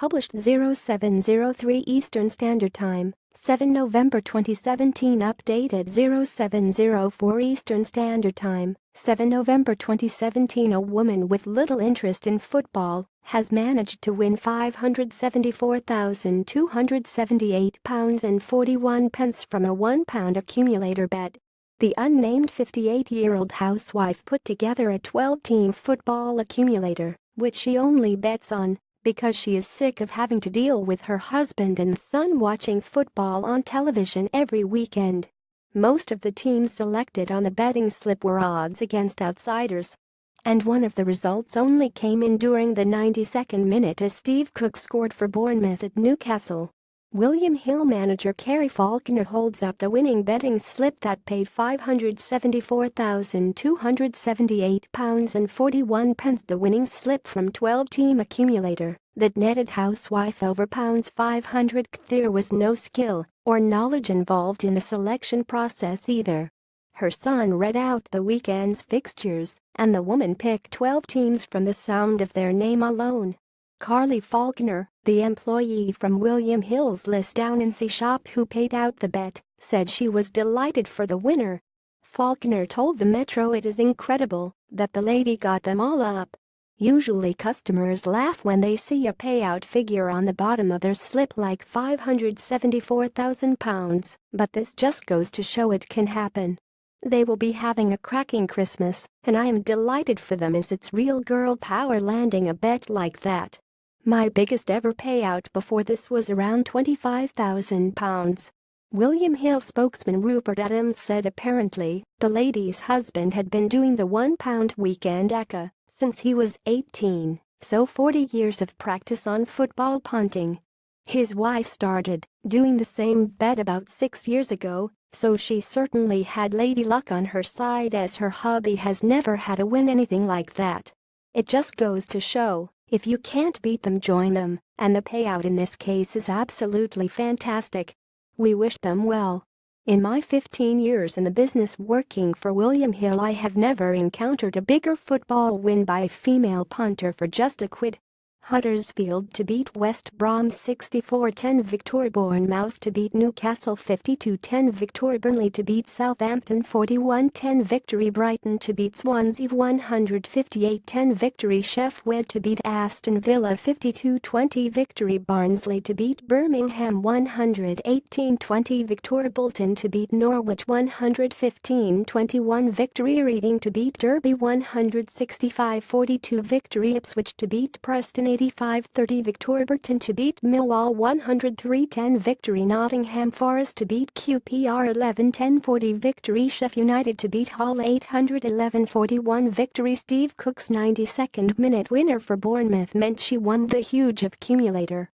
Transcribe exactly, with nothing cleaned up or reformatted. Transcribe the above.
published oh seven oh three Eastern Standard Time, seven November twenty seventeen. Updated oh seven oh four Eastern Standard Time, seven November twenty seventeen. A woman with little interest in football has managed to win five hundred seventy-four thousand two hundred seventy-eight pounds and forty-one pence from a one pound accumulator bet. The unnamed fifty-eight-year-old housewife put together a twelve-team football accumulator, which she only bets on because she is sick of having to deal with her husband and son watching football on television every weekend. Most of the teams selected on the betting slip were odds against outsiders. And one of the results only came in during the ninety-second minute as Steve Cook scored for Bournemouth at Newcastle. William Hill manager Carri Faulkner holds up the winning betting slip that paid five hundred seventy-four thousand two hundred seventy-eight pounds and forty-one pence. The winning slip from twelve-team accumulator that netted housewife over pounds five hundred. There was no skill or knowledge involved in the selection process either. Her son read out the weekend's fixtures, and the woman picked twelve teams from the sound of their name alone. Carli Faulkner, the employee from William Hills LeysdownonSea shop who paid out the bet, said she was delighted for the winner. Faulkner told the Metro it is incredible that the lady got them all up. Usually customers laugh when they see a payout figure on the bottom of their slip like five hundred seventy-four thousand pounds, but this just goes to show it can happen. They will be having a cracking Christmas, and I am delighted for them as it's real girl power landing a bet like that. My biggest ever payout before this was around twenty-five thousand pounds. William Hill spokesman Rupert Adams said apparently the lady's husband had been doing the one pound weekend A C A since he was eighteen, so forty years of practice on football punting. His wife started doing the same bet about six years ago, so she certainly had lady luck on her side as her hubby has never had to win anything like that. It just goes to show, if you can't beat them, join them, and the payout in this case is absolutely fantastic. We wish them well. In my fifteen years in the business working for William Hill, I have never encountered a bigger football win by a female punter for just a quid. Huddersfield to beat West Brom sixty-four ten victory. Bournemouth to beat Newcastle fifty-two ten victory. Burnley to beat Southampton forty-one ten victory. Brighton to beat Swansea one hundred fifty-eight ten victory. Sheffield to beat Aston Villa fifty-two twenty victory. Barnsley to beat Birmingham one hundred eighteen twenty victory. Bolton to beat Norwich one hundred fifteen twenty-one victory. Reading to beat Derby one hundred sixty-five forty-two victory. Ipswich to beat Preston eighty-five thirty victory. Burton to beat Millwall one hundred three ten victory. Nottingham Forest to beat Q P R eleven ten forty victory. Sheffield United to beat Hull eight hundred eleven forty-one victory. Steve Cook's ninety-second minute winner for Bournemouth meant she won the huge accumulator.